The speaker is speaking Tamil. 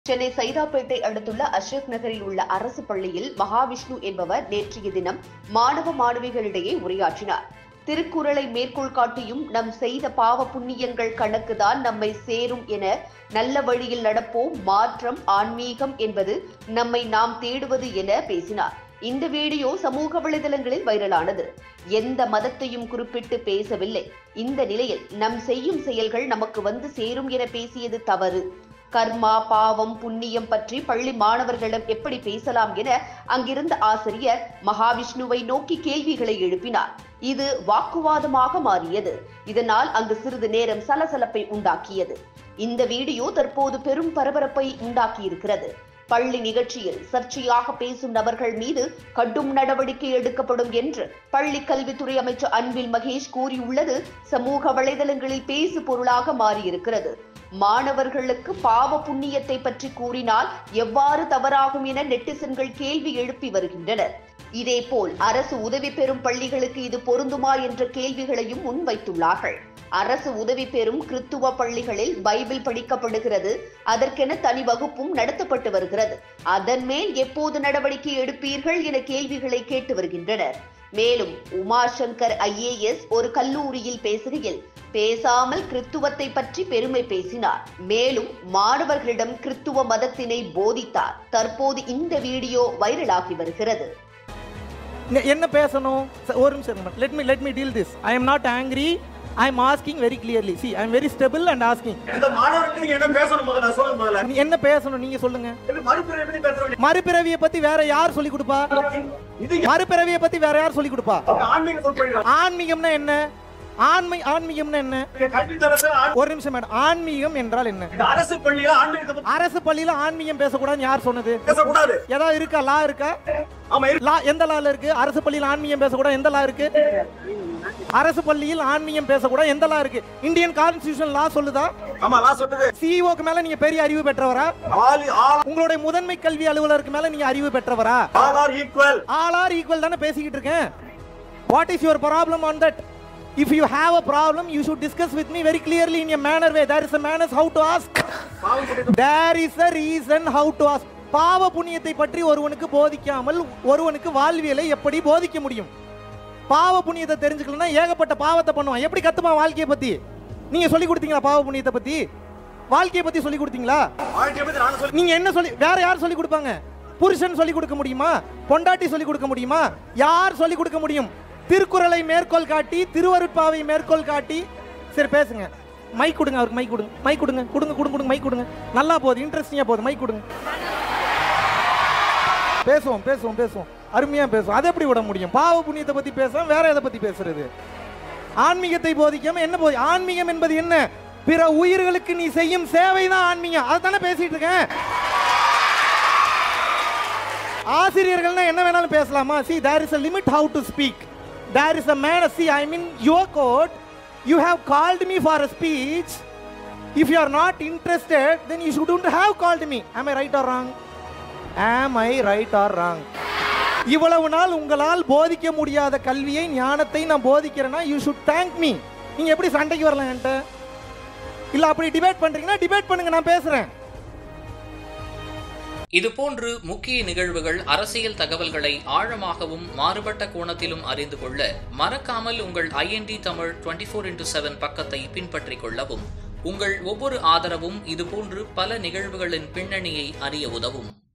சென்னை சைதாப்பேட்டை அடுத்துள்ள அசோக் நகரில் உள்ள அரசு பள்ளியில் மகாவிஷ்ணு என்பவர் நேற்றைய தினம் மாணவ மாணவிகளிடையே உரையாற்றினார். திருக்குறளை மேற்கோள் காட்டியும் நம் செய்த பாவ புண்ணியங்கள் கணக்குதான் நம்மை சேரும் என நல்ல வழியில் நடப்போம், மாற்றம், ஆன்மீகம் என்பது நம்மை நாம் தேடுவது என பேசினார். இந்த வீடியோ சமூக வலைதளங்களில் வைரலானது. எந்த மதத்தையும் குறிப்பிட்டு பேசவில்லை. இந்த நிலையில் நம் செய்யும் செயல்கள் நமக்கு வந்து சேரும் என பேசியது தவறு. கர்மா, பாவம், புண்ணியம் பற்றி பள்ளி மாணவர்களிடம் எப்படி பேசலாம் என அங்கிருந்த ஆசிரியர் மகாவிஷ்ணுவை நோக்கி கேள்விகளை எழுப்பினார். இது வாக்குவாதமாக மாறியது. இதனால் அங்கு சிறிது நேரம் சலசலப்பை உண்டாக்கியது. இந்த வீடியோ தற்போது பெரும் பரபரப்பை உண்டாக்கியிருக்கிறது. பள்ளி நிகழ்ச்சியில் சர்ச்சையாக பேசும் நபர்கள் மீது கடும் நடவடிக்கை எடுக்கப்படும் என்று பள்ளி கல்வித்துறை அமைச்சர் அன்பில் மகேஷ் கூறியுள்ளது சமூக வலைதளங்களில் பேசு பொருளாக மாறியிருக்கிறது. மாணவர்களுக்கு பாவ புண்ணியத்தை பற்றி கூறினால் எவ்வாறு தவறாகும் என நெட்டிசன்கள் கேள்வி எழுப்பி வருகின்றனர். இதேபோல் அரசு உதவி பெறும் பள்ளிகளுக்கு இது பொருந்துமா என்ற கேள்விகளையும் முன்வைத்துள்ளார்கள். அரசு உதவி பெறும் கிறித்துவ பள்ளிகளில் பைபிள் படிக்கப்படுகிறது. அதற்கென தனி வகுப்பும் நடத்தப்பட்டு வருகிறது. அதன் மேல் எப்போது நடவடிக்கை எடுப்பீர்கள் என கேள்விகளை கேட்டு வருகின்றனர். மேலும் உமாசங்கர் IAS ஒரு கல்லூரியில் பேசுகையில் பேசாமல் கிறித்துவத்தை பற்றி பெருமை பேசினார். மேலும் மாணவர்களிடம் கிறித்துவ மதத்தினை போதித்தார். தற்போது இந்த வீடியோ வைரலாகி வருகிறது. என்ன பேசணும்? ஒரு நிமிஷம். let me deal this. I am not angry. I am asking very clearly. See, I am very stable and asking. இந்த மாணவர்களுக்கு நீங்க என்ன பேசணும் முதல்ல சொல்லுங்க முதல்ல. நீ என்ன பேசணும் நீங்க சொல்லுங்க. மறுபிறவியை பத்தி பேசணும். மறுபிறவியை பத்தி வேற யார் சொல்லி கொடுப்பா? மறுபிறவியை பத்தி வேற யார் சொல்லி கொடுப்பா? ஆன்மீகம் சொல்றீங்க. ஆன்மீகம்னா என்ன? ஆன்மீகம்னா என்ன? ஒரு நிமிஷம் மேடம். ஆன்மீகம் என்றால் என்ன? அரசு பள்ளியில ஆன்மீகம். அரசு பள்ளியில ஆன்மீகம் பேசக்கூடாதுன்னு யார் சொன்னது? பேசக்கூடாது. ஏதாவது இருக்கா? லா இருக்கா? ஆமா இருக்கு. லா எந்த லால இருக்கு? அரசு பள்ளியில் ஆன்மீகம் பேசக்கூடாது எந்த லா இருக்கு? அரசு பள்ளியில் ஆன்மீகம் பேசக்கூடாது எந்த லா இருக்கு? இந்தியன் கான்ஸ்டிடியூஷன் லா சொல்லுதா? ஆமா லா சொல்லுது. சிஇஓக்கு மேல நீங்க பெரிய அறிவு பெற்றவரா? உங்களுடைய முதன்மை கல்வி அலுவலருக்கு மேல நீங்க அறிவு பெற்றவரா? ஆல் ஆர் ஈக்குவல் தானே பேசிக்கிட்டு இருக்கேன். What is your problem on that? If you have a problem, you should discuss with me very clearly in a manner way. There is a manner how to ask. There is a reason how to ask. பாவ புண்ணியத்தை பற்றி ஒருவனுக்கு போதிக்காமல் ஒருவனுக்கு வாழ்வியலை எப்படி போதிக்க முடியும்? பாவ புண்ணியத்தை தெரிஞ்சுக்கலன்னா ஏகப்பட்ட பாவத்தை பண்ணுவான். எப்படி கத்துப்பான் வாழ்க்கையை பத்தி? நீங்க சொல்லி கொடுத்தீங்களா? பாவ புண்ணியத்தை பத்தி, வாழ்க்கையை பத்தி சொல்லி கொடுத்தீங்களா? நீங்க என்ன சொல்லி, வேற யார் சொல்லி கொடுப்பாங்க? புருஷன் சொல்லி கொடுக்க முடியுமா? பொண்டாட்டி சொல்லி கொடுக்க முடியுமா? யார் சொல்லி கொடுக்க முடியும்? திருக்குறளை மேற்கோள் காட்டி, திருவருட்பாவை மேற்கோள் காட்டி. சரி பேசுங்க. மைக் கொடுங்க அவருக்கு. மைக் கொடுங்க. மைக் கொடுங்க. கொடுங்க கொடுங்க கொடுங்க. மைக் கொடுங்க. நல்லா போகுது, இன்ட்ரெஸ்டிங்கா போகுது. மைக் கொடுங்க. பேசுவோம் பேசுவோம் பேசுவோம். அருமையா பேசுவோம். அதை எப்படி விட முடியும்? பாவ புண்ணியத்தை பத்தி பேச வேற எதை பத்தி பேசுறது? ஆன்மீகத்தை போதிக்காம என்ன போதி? ஆன்மீகம் என்பது என்ன? பிற உயிர்களுக்கு நீ செய்யும் சேவை தான் ஆன்மீகம். அதை தானே பேசிட்டு இருக்கேன். ஆசிரியர்கள்னா என்ன வேணாலும் பேசலாமா? See, there is a limit how to speak. There is a manner. See, I mean your court. You have called me for a speech. If you are not interested, then you shouldn't have called me. Am I right or wrong? Am I right or wrong? இவ்வளவு நாள் உங்களால் போதிக்க முடியாத கல்வியை, ஞானத்தை நான் போதிக்கிறேன்னா you should thank me. நீங்க எப்படி சண்டைக்கு வரலாம் என்கிட்ட? இல்ல அப்படி டிபேட் பண்றீங்கன்னா டிபேட் பண்ணுங்க, நான் பேசுறேன். இதுபோன்று முக்கிய நிகழ்வுகள், அரசியல் தகவல்களை ஆழமாகவும் மாறுபட்ட கோணத்திலும் அறிந்து கொள்ள மறக்காமல் உங்கள் IND தமிழ் 24/7 பக்கத்தை பின்பற்றிக் கொள்ளவும். உங்கள் ஒவ்வொரு ஆதரவும் இதுபோன்று பல நிகழ்வுகளின் பின்னணியை அறிய உதவும்.